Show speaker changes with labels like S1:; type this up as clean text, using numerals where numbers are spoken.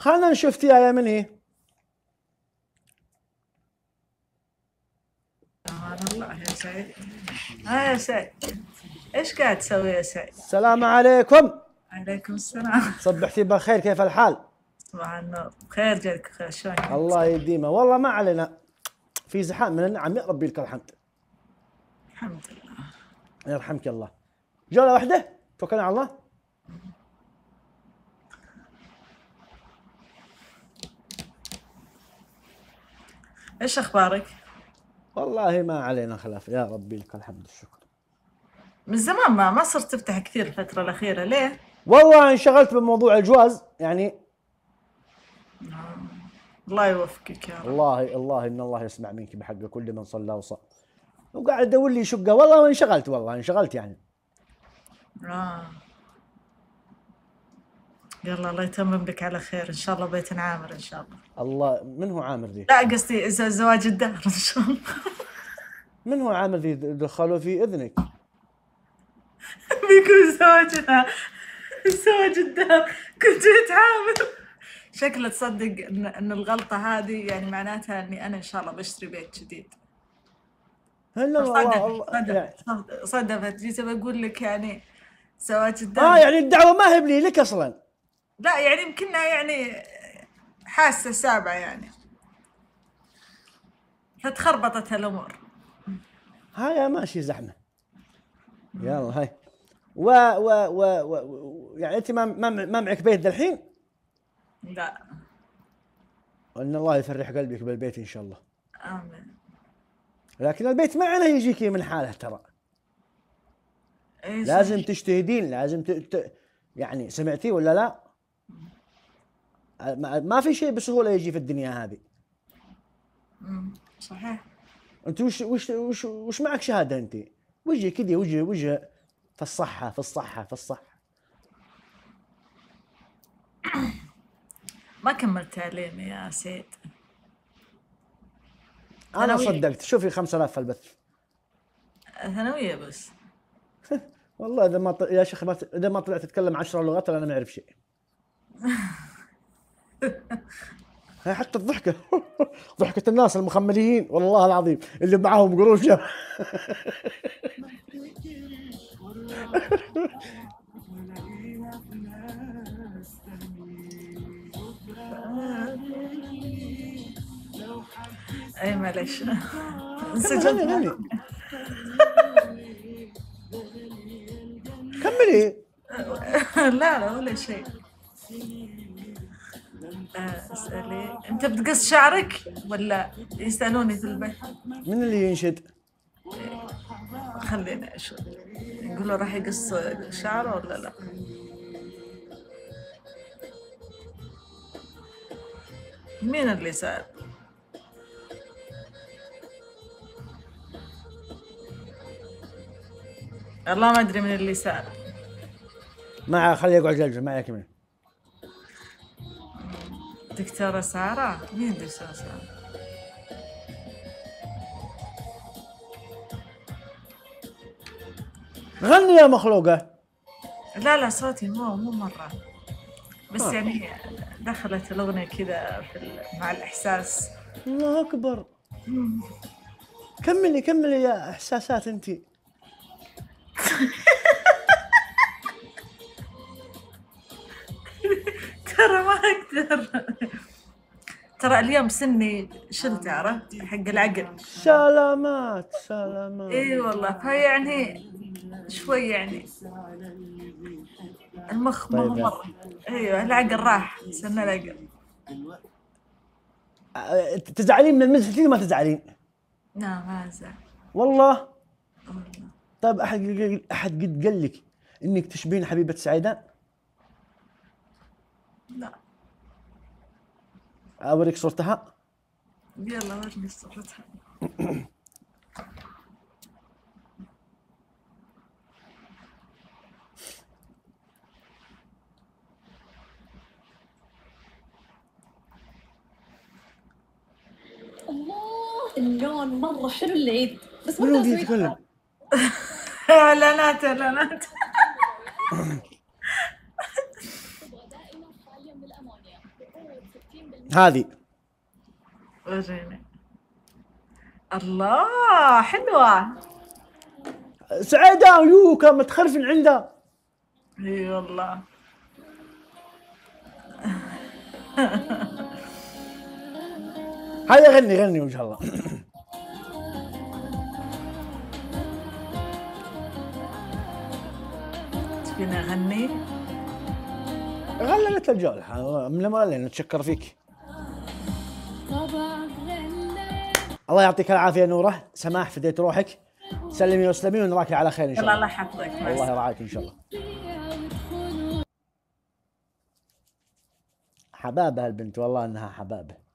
S1: خلنا نشوف يا من هي.
S2: الله يا سعيد. يا سعيد، ايش قاعد تسوي يا سعيد؟
S1: السلام عليكم.
S2: عليكم السلام.
S1: صبحتي بالخير، كيف الحال؟
S2: صباح النور، بخير جاك بخير، شلونك؟
S1: الله يديمه. والله ما علينا، في زحام من النعم، يا ربي لك الحمد.
S2: الحمد لله.
S1: يرحمك الله. جولة واحدة توكلنا على الله.
S2: ايش اخبارك؟
S1: والله ما علينا خلاف، يا ربي لك الحمد والشكر.
S2: من زمان ما صرت تفتح كثير الفترة الأخيرة، ليه؟
S1: والله انشغلت بموضوع الجواز يعني.
S2: الله يوفقك يا رب.
S1: الله ان الله يسمع منك بحق كل من صلى وصام. وقاعد ادور لي شقه، والله انشغلت يعني.
S2: يلا الله يتمم بك على خير ان شاء الله، بيت عامر ان شاء الله.
S1: الله. من هو عامر ذي؟
S2: لا قصدي زواج الدهر ان شاء الله.
S1: من هو عامر ذي دخلوا في اذنك؟
S2: بيكون زواج الدهر كنت متعامر. شكله تصدق ان الغلطة هذه يعني معناتها اني انا ان شاء الله بشتري بيت جديد. صدفت جيت بقول لك يعني زواج الدهر.
S1: يعني الدعوة ما هي بلي لك اصلا.
S2: لا يعني يمكنها يعني حاسة سابعة يعني، فتخربطت الامور.
S1: هاي ماشي زحمة. يلا هاي. يعني انت ما معك بيت الحين؟
S2: لا.
S1: ان الله يفرح قلبك بالبيت ان شاء الله.
S2: امين.
S1: لكن البيت ما عليه يجيك من حاله ترى. لازم تجتهدين، لازم يعني سمعتي ولا لا؟ ما في شيء بسهولة يجي في الدنيا هذه.
S2: صحيح.
S1: انت وش معك شهادة انت؟ وجه كذا، وجه في الصحة.
S2: ما كملت تعليمي يا سيد.
S1: انا صدقت. شوفي 5000 في البث.
S2: ثانوية بس.
S1: والله يا شيخ اذا ما طلعت تتكلم 10 لغات انا ما اعرف شيء. هاي حتى الضحكة ضحكة الناس المخمليين والله العظيم اللي معاهم قروش.
S2: اي معلش.
S1: غني. كملي.
S2: لا ولا شيء. اسألي انت بتقص شعرك ولا يسألوني في البيت؟
S1: من اللي ينشد؟
S2: خلينا اشوف، يقولوا راح يقص شعره ولا لا. مين اللي سأل؟ والله ما ادري من اللي سأل.
S1: ما خليه يقعد يلجأ معك. مين؟
S2: دكتورة سارة. مين دكتورة سارة؟
S1: غني يا مخلوقة.
S2: لا صوتي مو مرة، بس يعني دخلت الأغنية كذا مع الإحساس.
S1: الله أكبر. كملي يا إحساسات أنتي.
S2: ترى ما أقدر. ترى اليوم سني شلت، عرفت حق العقل.
S1: سلامات.
S2: اي والله، فيعني شوي يعني المخ ما هو مرة. ايوه العقل راح، سن العقل.
S1: تزعلين من المزح ما تزعلين؟
S2: لا ما ازعل
S1: والله. طيب احد قد قال لك انك تشبهين حبيبة سعيدان؟
S2: لا.
S1: اوريك صورتها.
S2: يلا ورني صورتها.
S3: الله اللون مرة حلو العيد، بس
S1: منو اللي يتكلم؟
S2: اعلانات
S1: هذه
S2: وريني. الله حلوة.
S1: سعيدة ويوكا متخرفن عندها.
S2: اي والله.
S1: هيا غني وجه الله.
S2: تبيني اغني؟
S1: غللت الجولة من لما غلينا نتشكر فيك. الله يعطيك العافية نوره، سماح فديت روحك، سلمي وسلمي ونراك على خير ان شاء الله.
S2: الله يحفظك.
S1: الله يرعاك ان شاء الله. حبابة البنت والله انها حبابة.